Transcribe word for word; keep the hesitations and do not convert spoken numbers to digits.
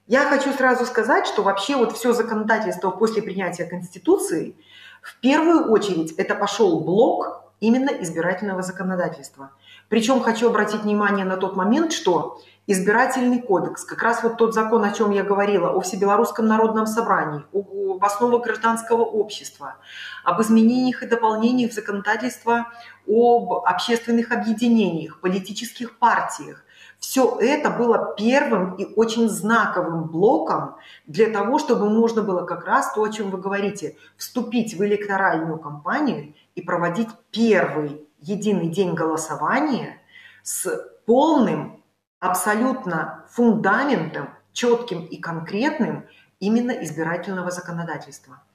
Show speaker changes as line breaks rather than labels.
Я хочу сразу сказать, что вообще вот все законодательство после принятия Конституции, в первую очередь это пошел блок именно избирательного законодательства. Причем хочу обратить внимание на тот момент, что избирательный кодекс, как раз вот тот закон, о чем я говорила, о Всебелорусском народном собрании, об основах гражданского общества, об изменениях и дополнениях в законодательство об общественных объединениях, политических партиях, все это было первым и очень знаковым блоком для того, чтобы можно было как раз то, о чем вы говорите, вступить в электоральную кампанию и проводить первый единый день голосования с полным, абсолютно фундаментом, четким и конкретным именно избирательного законодательства.